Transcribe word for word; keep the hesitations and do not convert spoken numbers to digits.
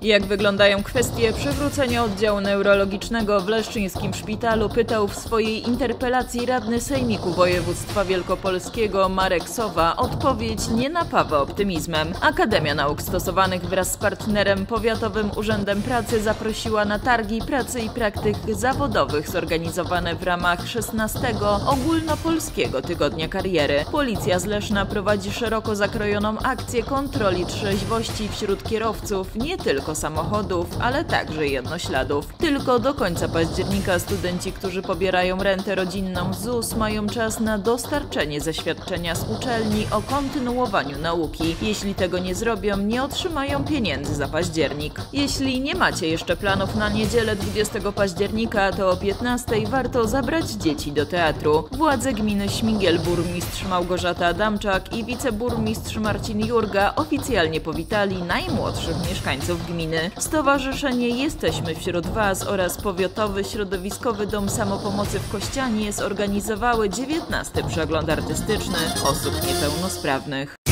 Jak wyglądają kwestie przywrócenia oddziału neurologicznego w Leszczyńskim Szpitalu, pytał w swojej interpelacji radny Sejmiku Województwa Wielkopolskiego Marek Sowa. Odpowiedź nie napawa optymizmem. Akademia Nauk Stosowanych wraz z partnerem Powiatowym Urzędem Pracy zaprosiła na targi pracy i praktyk zawodowych zorganizowane w ramach szesnastego Ogólnopolskiego Tygodnia Kariery. Policja z Leszna prowadzi szeroko zakrojoną akcję kontroli trzeźwości wśród kierowców nie tylko samochodów, ale także jednośladów. Tylko do końca października studenci, którzy pobierają rentę rodzinną z Z U S, mają czas na dostarczenie zaświadczenia z uczelni o kontynuowaniu nauki. Jeśli tego nie zrobią, nie otrzymają pieniędzy za październik. Jeśli nie macie jeszcze planów na niedzielę dwudziestego października, to o piętnastej warto zabrać dzieci do teatru. Władze gminy Śmigiel, burmistrz Małgorzata Adamczak i wiceburmistrz Marcin Jurga oficjalnie powitali najmłodszych mieszkańców gminy. Stowarzyszenie Jesteśmy Wśród Was oraz Powiatowy Środowiskowy Dom Samopomocy w Kościanie zorganizowały dziewiętnasty przegląd artystyczny osób niepełnosprawnych.